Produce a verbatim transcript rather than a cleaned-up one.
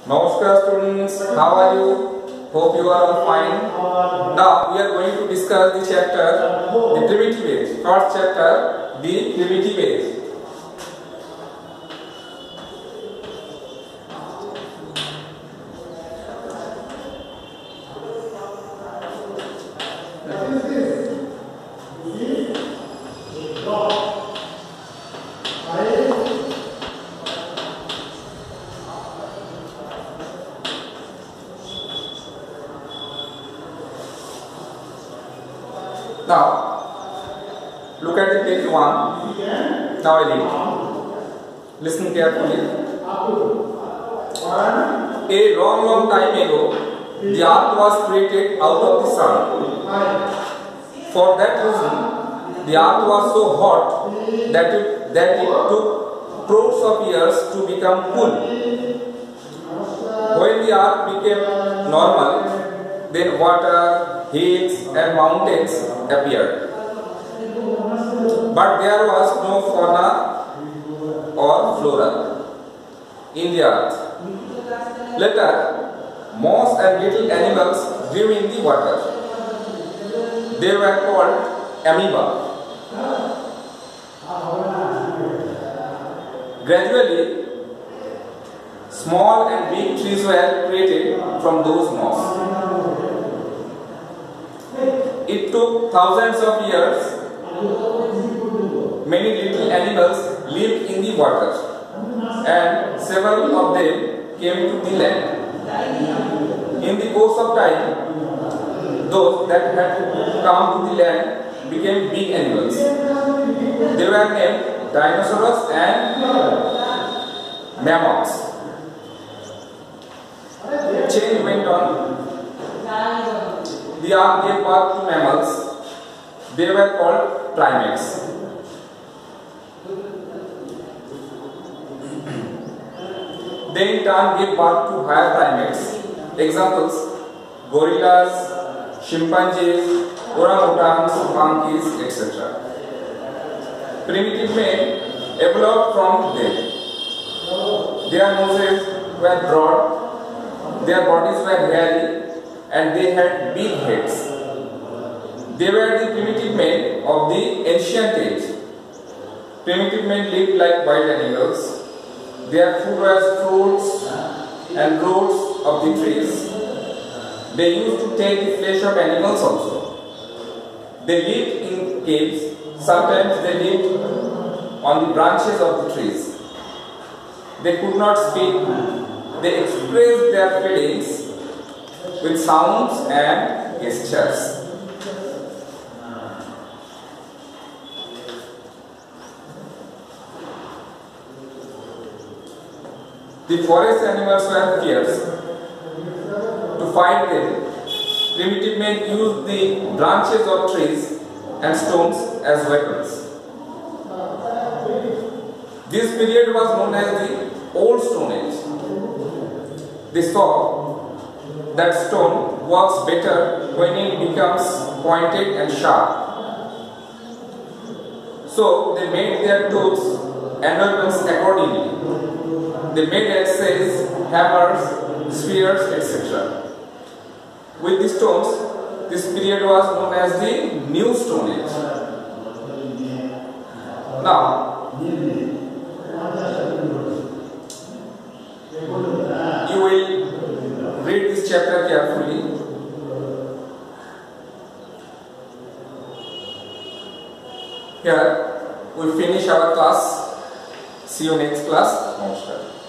Namaskar students, how are you? Hope you are all fine. Now we are going to discuss the chapter, the primitive age. First chapter, the primitive age. Now, look at the page one. Now I read. Listen carefully. A long, long time ago, the earth was created out of the sun. For that reason, the earth was so hot that it, that it took crores of years to become cool. When the earth became normal, then water, hills and mountains appeared. But there was no fauna or flora in the earth. Later, moss and little animals grew in the water. They were called amoeba. Gradually, small and big trees were created from those moss. It took thousands of years. Many little animals lived in the water, and several of them came to the land. In the course of time, those that had come to the land became big animals. They were named dinosaurs and mammoths. Change went on. The earth gave birth to mammals. They were called primates. They in turn gave birth to higher primates. Examples: gorillas, chimpanzees, orangutans, monkeys, et cetera. Primitive men evolved from them. Their noses were broad, their bodies were hairy, and they had big heads. They were the primitive men of the ancient age. Primitive men lived like wild animals. Their food was fruits and roots of the trees. They used to take the flesh of animals also. They lived in caves. Sometimes they lived on the branches of the trees. They could not speak. They expressed their feelings with sounds and gestures. The forest animals were fierce. To fight them, primitive men used the branches of trees and stones as weapons. This period was known as the Old Stone Age. They saw that stone works better when it becomes pointed and sharp. So they made their tools and weapons accordingly. They made axes, hammers, spears, et cetera. With the stones, this period was known as the New Stone Age. Now, you will read this chapter carefully. Here we finish our class. See you next class. Namaskar.